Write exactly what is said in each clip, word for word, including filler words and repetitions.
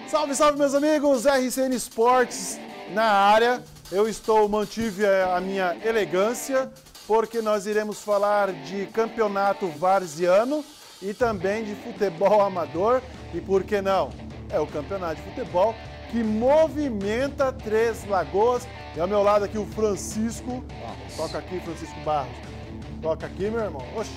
Salve, salve, meus amigos, R C N Esportes na área. Eu estou, mantive a minha elegância, porque nós iremos falar de campeonato varziano e também de futebol amador. E por que não? É o campeonato de futebol que movimenta Três Lagoas. E ao meu lado aqui o Francisco. Barros. Toca aqui, Francisco Barros. Toca aqui, meu irmão. Oxi.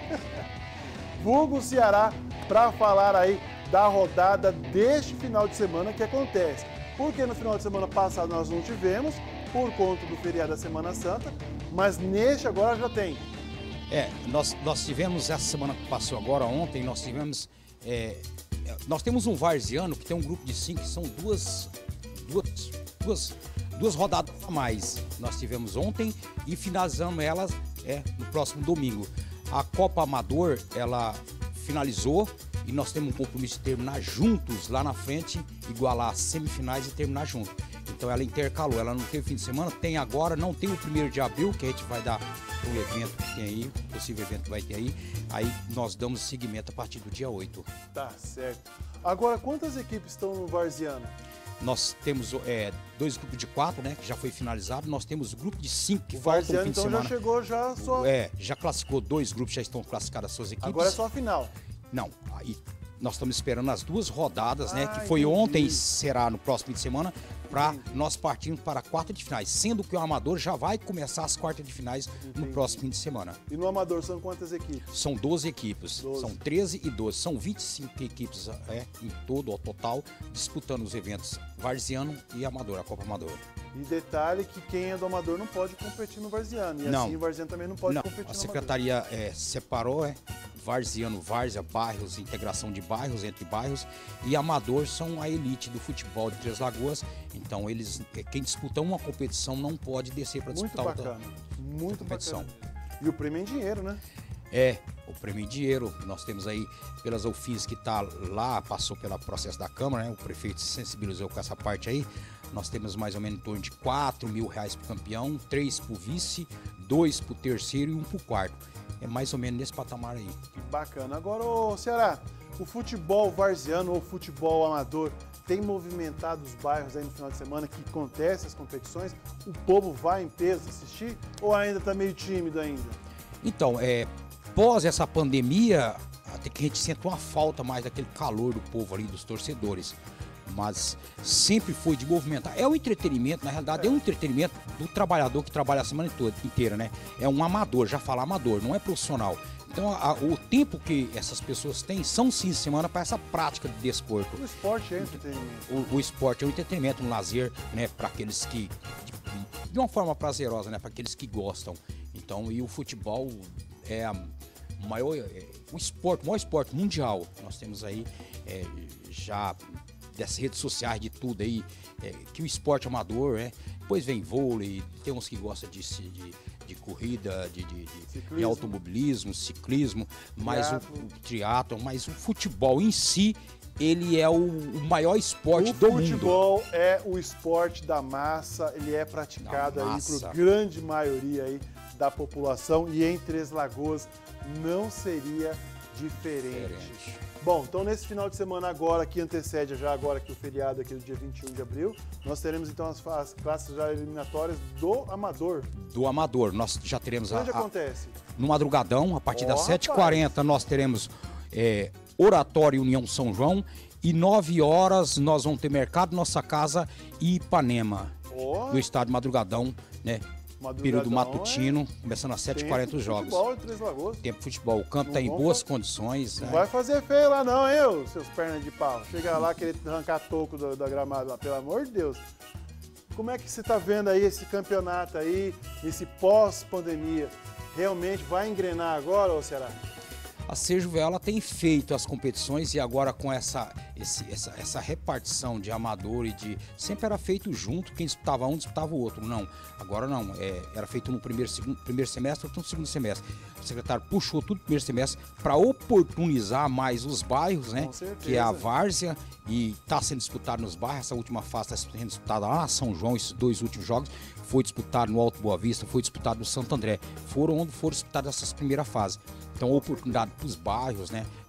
Vulgo Ceará, para falar aí da rodada deste final de semana que acontece. Porque no final de semana passado nós não tivemos, por conta do feriado da Semana Santa, mas neste agora já tem. É, nós, nós tivemos, essa semana que passou agora, ontem, nós tivemos, é, nós temos um varziano que tem um grupo de cinco, que são duas, duas, duas, duas rodadas a mais. Nós tivemos ontem e finalizamos elas é, no próximo domingo. A Copa Amador, ela finalizou e nós temos um compromisso de terminar juntos lá na frente, igualar as semifinais e terminar junto. Então ela intercalou, ela não teve fim de semana, tem agora, não tem o primeiro de abril, que a gente vai dar o evento que tem aí, o possível evento que vai ter aí, aí nós damos seguimento a partir do dia oito. Tá certo. Agora, quantas equipes estão no varziano? Nós temos é, dois grupos de quatro, né, que já foi finalizado. Nós temos o grupo de cinco que o faltam varziano, no fim então, de semana. Já chegou, já só... É, já classificou dois grupos, já estão classificadas as suas equipes. Agora é só a final. Não, aí nós estamos esperando as duas rodadas, ah, né, que foi entendi. ontem e será no próximo fim de semana, para nós partirmos para a quarta de finais, sendo que o Amador já vai começar as quartas de finais entendi. No próximo fim de semana. E no Amador são quantas equipes? São doze equipes, doze. São treze e doze, são vinte e cinco equipes é, em todo, ao total, disputando os eventos varziano e Amador, a Copa Amador. E detalhe que quem é do Amador não pode competir no varziano, e não. assim o varziano também não pode não. competir no A secretaria é, separou, é, varziano, várzea, bairros, integração de bairros entre bairros, e Amador são a elite do futebol de Três Lagoas, então eles, quem disputa uma competição não pode descer para disputar muito bacana, outra, muito outra competição. Bacana. E o prêmio é em dinheiro, né? É, o prêmio em dinheiro, nós temos aí pelas O F I S que está lá, passou pelo processo da Câmara, né? O prefeito se sensibilizou com essa parte aí. Nós temos mais ou menos em torno de quatro mil reais para o campeão, três para o vice, dois para o terceiro e um para o quarto. É mais ou menos nesse patamar aí. Bacana. Agora, ô Ceará, o futebol varziano ou futebol amador tem movimentado os bairros aí no final de semana que acontecem as competições? O povo vai em peso assistir ou ainda está meio tímido ainda? Então, é, pós essa pandemia, até que a gente sente uma falta mais daquele calor do povo ali, dos torcedores. Mas sempre foi de movimentar. É um entretenimento, na realidade é, é um entretenimento do trabalhador que trabalha a semana toda, inteira, né? É um amador, já fala amador, não é profissional. Então a, o tempo que essas pessoas têm são sim de semana para essa prática de desporto. O esporte é entretenimento. O, o esporte é um entretenimento, um lazer, né? Para aqueles que, de, de uma forma prazerosa, né? Para aqueles que gostam. Então, e o futebol é a maior, é, o esporte, o maior esporte mundial. Nós temos aí é, já dessas redes sociais, de tudo aí, é, que o esporte amador, né? Depois vem vôlei, tem uns que gostam de, de, de corrida, de, de, de, de automobilismo, ciclismo, mas o, o triatlon, mas o futebol em si, ele é o, o maior esporte o do mundo. O futebol é o esporte da massa, ele é praticado aí por grande maioria aí da população e em Três Lagoas não seria diferente. diferente. Bom, então nesse final de semana agora, que antecede já agora que o feriado aqui do dia vinte e um de abril, nós teremos então as, as classes já eliminatórias do Amador. Do Amador, nós já teremos... Onde a, acontece? No madrugadão, a partir oh, das sete e quarenta nós teremos é, Oratório União São João e nove horas nós vamos ter Mercado Nossa Casa e Ipanema, oh. do estado de Madrugadão, né? Período matutino, é... começando às sete e quarenta os jogos. Futebol, Três Lagoas. Tempo de futebol. O campo está em boas fa... condições. Não né? vai fazer feio lá não, hein, seus pernas de pau. Chega lá querer arrancar toco da, da gramada lá, pelo amor de Deus. Como é que você está vendo aí esse campeonato aí, esse pós-pandemia? Realmente vai engrenar agora, ô Ceará? A Serjuvel, ela tem feito as competições e agora com essa, esse, essa, essa repartição de amador e de... Sempre era feito junto, quem disputava um disputava o outro. Não, agora não. É, era feito no primeiro, segundo, primeiro semestre, outro no segundo semestre. O secretário puxou tudo no primeiro semestre para oportunizar mais os bairros, né? Que é a várzea e está sendo disputado nos bairros. Essa última fase está sendo disputada lá na São João, esses dois últimos jogos. Foi disputado no Alto Boa Vista, foi disputado no Santo André. Foram onde foram disputadas essas primeiras fases. Então, oportunidade para os bairros, né?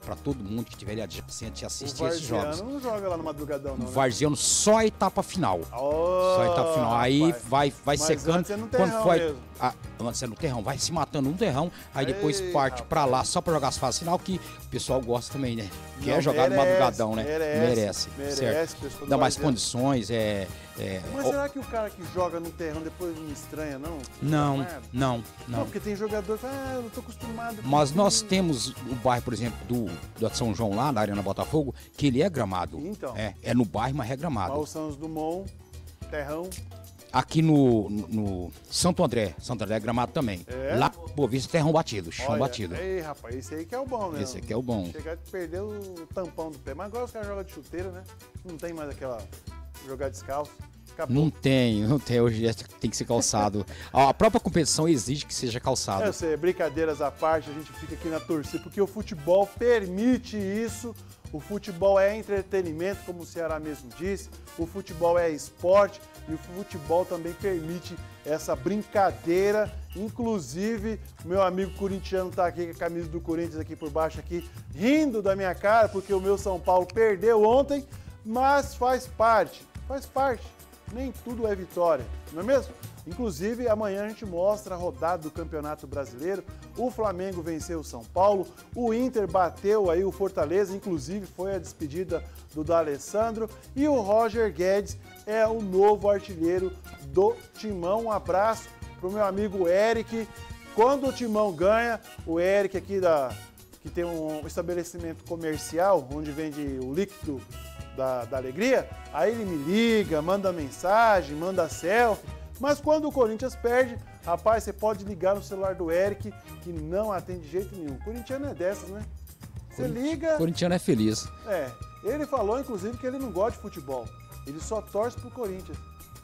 para todo mundo que tiver ali adjacente assistir o esses jogos. não joga lá no Madrugadão, não, O né? Varziano só a etapa final. Oh, só a etapa final. Aí rapaz. vai, vai Mas secando. antes é no Quando terrão foi, mesmo. a, antes é no terrão, vai se matando no terrão, aí depois Ei, parte rapaz. para lá só para jogar as fases final, que o pessoal gosta também, né? Quer Não, jogar merece, no Madrugadão, né? merece, merece, merece, certo? pessoal do Dá mais Varziano. condições, é. é Mas ó, será que o cara que joga no terrão depois não estranha, não? não, é? não, Não, não. porque tem jogador que fala, ah, eu não tô acostumado. Mas com nós isso. temos o bairro, por exemplo, do, do São João lá, na Arena Botafogo, que ele é gramado. Então. É, é no bairro, mas é gramado. Mas o Santos Dumont, terrão. Aqui no, no, no Santo André, Santo André é gramado também. É? Lá, Boa Vista, terrão batido, chão Olha, batido. Ei, rapaz, esse aí que é o bom, né? Esse aqui é o bom. Chegar e perder o tampão do pé. Mas agora os caras jogam de chuteira, né? Não tem mais aquela jogar descalço. Acabou. Não tem, não tem. Hoje tem que ser calçado. A própria competição exige que seja calçado. Eu sei, brincadeiras à parte, a gente fica aqui na torcida, porque o futebol permite isso. O futebol é entretenimento, como o Ceará mesmo disse. O futebol é esporte e o futebol também permite essa brincadeira. Inclusive, o meu amigo corintiano está aqui com a camisa do Corinthians aqui por baixo, aqui, rindo da minha cara, porque o meu São Paulo perdeu ontem, mas faz parte, faz parte. Nem tudo é vitória, não é mesmo? Inclusive, amanhã a gente mostra a rodada do Campeonato Brasileiro. O Flamengo venceu o São Paulo, o Inter bateu aí o Fortaleza, inclusive foi a despedida do D'Alessandro, e o Roger Guedes é o novo artilheiro do Timão. Um abraço pro meu amigo Eric. Quando o Timão ganha, o Eric aqui da que tem um estabelecimento comercial onde vende o líquido Da, da alegria, aí ele me liga, manda mensagem, manda selfie, mas quando o Corinthians perde, rapaz, você pode ligar no celular do Eric, que não atende de jeito nenhum. O corintiano é dessas, né? Você liga... O corintiano é feliz. É, ele falou, inclusive, que ele não gosta de futebol, ele só torce pro Corinthians.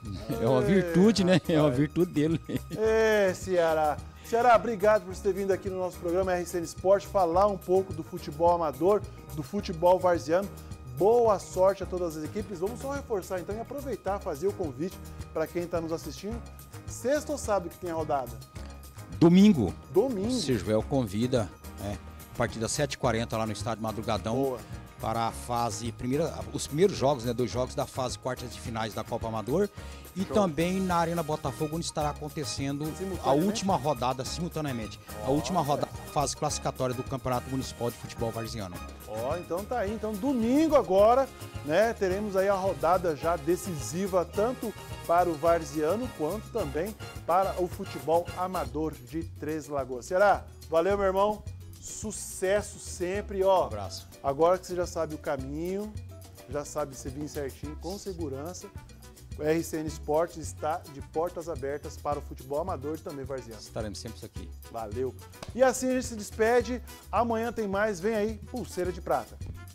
É uma virtude, né? É uma rapaz. virtude dele. É, Ceará. Ceará, obrigado por ter vindo aqui no nosso programa R C N Esporte, falar um pouco do futebol amador, do futebol varziano. Boa sorte a todas as equipes. Vamos só reforçar então e aproveitar, fazer o convite para quem está nos assistindo. Sexta ou sábado que tem a rodada? Domingo. Domingo. O Sirvel convida, é, a partir das sete e quarenta lá no estádio Madrugadão. Boa. Para a fase, primeira, os primeiros jogos, né, dois jogos da fase quartas de finais da Copa Amador e Show. também na Arena Botafogo, onde estará acontecendo a última rodada, simultaneamente, a última rodada, fase classificatória do Campeonato Municipal de Futebol Varziano. Ó, então tá aí. Então domingo agora, né, teremos aí a rodada já decisiva tanto para o varziano quanto também para o futebol amador de Três Lagoas. Será? Valeu, meu irmão. Sucesso sempre, ó. Um abraço. Agora que você já sabe o caminho, já sabe se vir certinho, com segurança, o R C N Esportes está de portas abertas para o futebol amador e também varziano. Estaremos sempre aqui. Valeu! E assim a gente se despede. Amanhã tem mais. Vem aí, Pulseira de Prata.